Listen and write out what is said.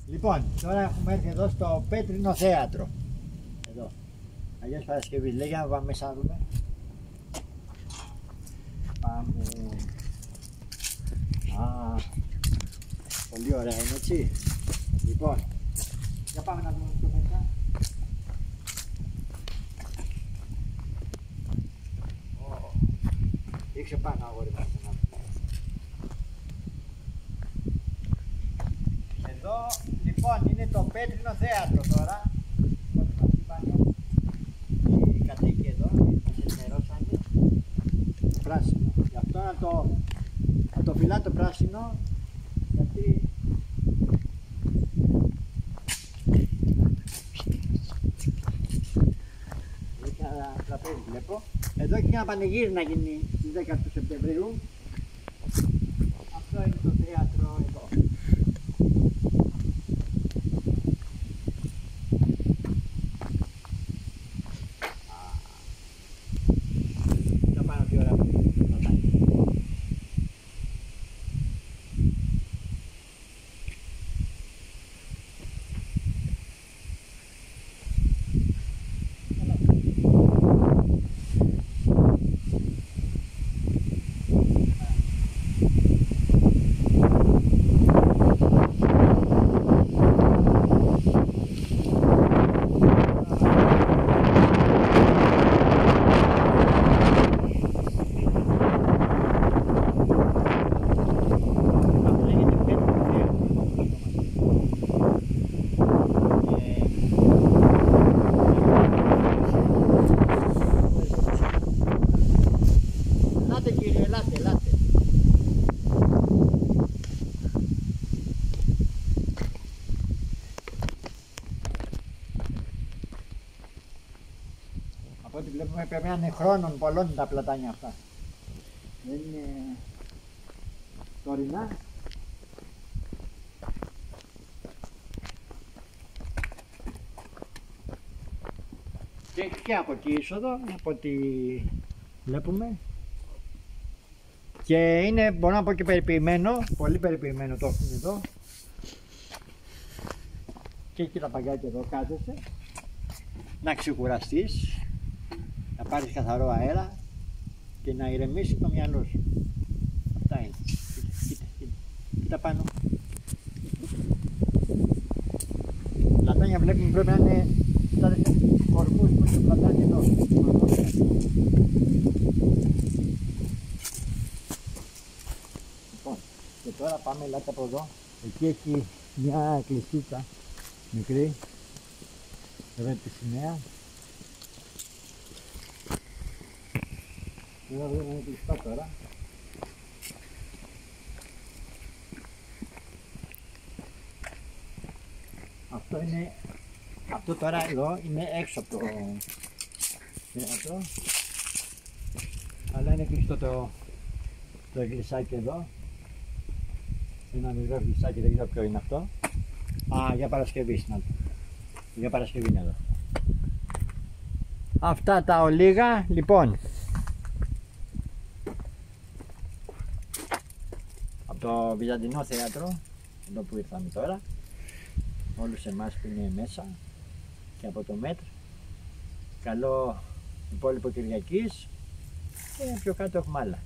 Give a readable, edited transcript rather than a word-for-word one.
Λοιπόν, τώρα έχουμε έρθει εδώ στο Πέτρινο Θέατρο. Εδώ. Αγίας Παρασκευής. Λέγε να πάμε μέσα να δούμε. Πάμε. Α, πολύ ωραία είναι, έτσι. Λοιπόν, για πάμε να δούμε το μέσα. Ρίξε πάνω αγόρι μας. Εδώ λοιπόν είναι το Πέτρινο Θέατρο τώρα. Όπως μας είπανε οι κατοίκοι εδώ, μας ενημερώσανε. Πράσινο. Γι' αυτό να το φυλά το πράσινο, γιατί έχει ένα τραπέζι βλέπω. Εδώ έχει ένα πανηγύρι να γίνει στις 10 του Σεπτεμβρίου. Αυτό είναι το θέατρο εδώ. Από ό,τι βλέπουμε πρέπει να είναι χρόνων πολλών τα πλατάνια αυτά. Δεν είναι τωρινά. Και από εκεί είσοδο, από ό,τι βλέπουμε. Και είναι, μπορώ να πω, και περιποιημένο, πολύ περιποιημένο το έχουν εδώ. Και έχει τα παγκάκια εδώ, κάθεσαι να ξεκουραστείς, να πάρεις καθαρό αέρα και να ηρεμήσει το μυαλό σου. Αυτά είναι. Κοίτα πάνω. Πλατάνια βλέπουμε πρέπει να είναι στα κορμούς που είναι πλατάνια εδώ. Λοιπόν, και τώρα πάμε, ελάτε από εδώ. Εκεί έχει μια εκκλησίτσα μικρή. Εδώ είναι τη σημαία. Εδώ είναι κλειστά τώρα. Αυτό τώρα εδώ είναι έξω από το θέατρο. Αλλά είναι κλειστό το εκκλησάκι εδώ. Ένα μικρό εκκλησάκι, δεν ξέρω ποιο είναι αυτό. Α, για Παρασκευή είναι. Για Παρασκευή είναι εδώ. Αυτά τα ολίγα, λοιπόν. Από το Βυζαντινό Θέατρο, εδώ που ήρθαμε τώρα. Όλους εμάς που είναι μέσα και από το μέτρο. Καλό υπόλοιπο Κυριακής και πιο κάτω έχουμε άλλα.